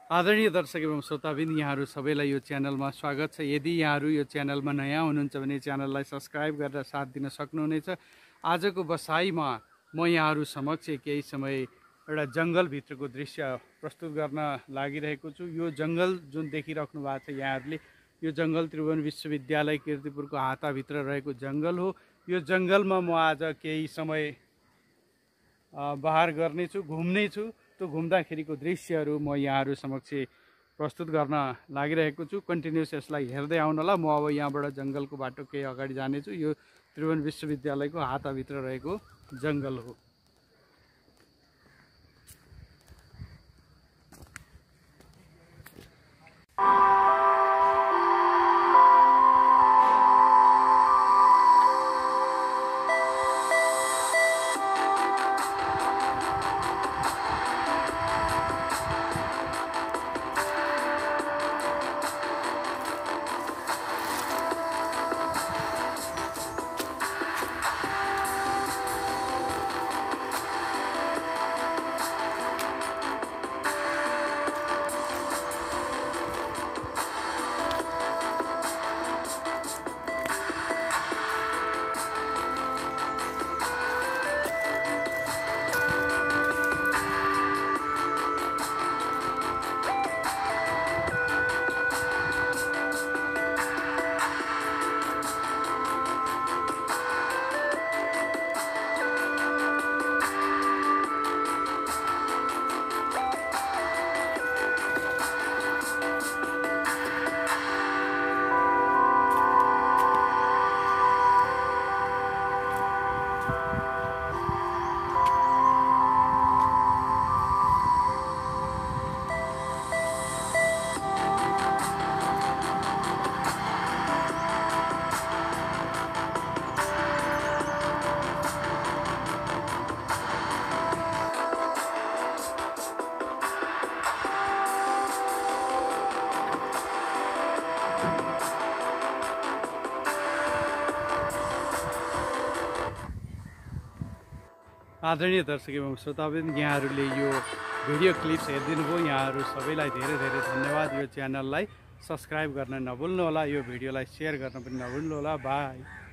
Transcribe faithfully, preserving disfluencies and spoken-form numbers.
आदरणीय दर्शक एवं श्रोताबिन यहाँहरू सबैलाई यो च्यानलमा स्वागत छ। यदि यहाँहरू यो च्यानलमा नयाँ हुनुहुन्छ भने च्यानललाई सब्सक्राइब गरेर साथ दिन सक्नुहुनेछ। आजको बसाइमा म यहाँहरू समक्ष केही समय एउटा जङ्गलभित्रको दृश्य प्रस्तुत गर्न लागिरहेको छु। यो जङ्गल जुन देखिराख्नु भएको छ यहाँहरूले, यो जङ्गल त्रिभुवन विश्वविद्यालय कीर्तिपुरको हाताभित्र रहेको जङ्गल हो। यो जङ्गलमा म आज केही समय बहार गर्नेछु, घुम्नेछु। त्यो घुम्दाखेरिको दृश्यहरू म यहाँहरू समक्ष प्रस्तुत गर्न लागिरहेको छु। कन्टिन्युस यसलाई हेर्दै आउनुहोला। म अब यहाँबाट जङ्गलको बाटो केही अगाडि जानेछु। यो त्रिभुवन विश्वविद्यालयको हाताभित्र रहेको जङ्गल हो। आदरणीय दर्शक एवं श्रोताबिन, यहाँहरूले यो भिडियो क्लिप्स हेरिदिनु भयो। यहाँहरू सबैलाई धेरै धेरै धन्यवाद। यो च्यानललाई सब्सक्राइब गर्न नभुल्नुहोला, यो भिडियोलाई सेयर गर्न पनि नभुल्नुहोला। बाई।